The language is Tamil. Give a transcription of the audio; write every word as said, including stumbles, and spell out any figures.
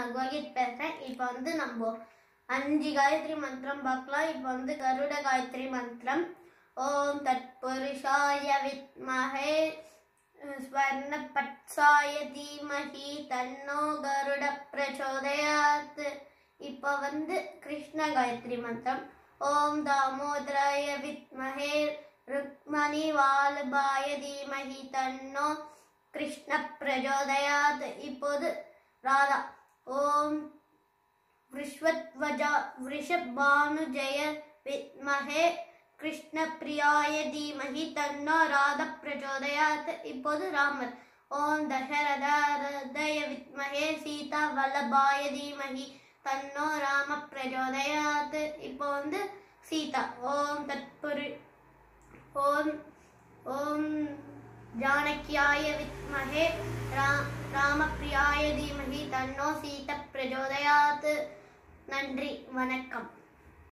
நான் கோகித் பேசுறேன். இப்போ வந்து நம்ம அஞ்சு காயத்ரி மந்திரம் பார்க்கலாம். இப்போ வந்து கருட காயத்ரி மந்திரம். ஓம் தத்புருஷாய வித்மஹே ஸ்வர்ணபட்சாய தீமஹி தன்னோ கருட பிரச்சோதயாத். இப்போ வந்து கிருஷ்ண காயத்ரி மந்திரம். ஓம் தாமோதராய வித்மஹே ருக்மணி வால்பாய தீமஹி தன்னோ கிருஷ்ண பிரச்சோதயாத். இப்போது ராதா. ஓம் விஷ்வத்வஜா விருஷபானுஜய வித்மஹே கிருஷ்ண பிரியாய தீமஹி தன்னோ ராதா பிரச்சோதயாத். இப்போது ராமர். ஓம் தசரதாய வித்மஹே சீதா வல்லபாய தீமஹி தன்னோ ராம பிரச்சோதயாத். இப்போ வந்து சீதா. ஓம் தத்புரு ஓம் ஓம் ஜானகியாய வித்மஹே ராமபிரியாய தீமஹி தன்னோ சீதா பிரச்சோதயாத். நன்றி, வணக்கம்.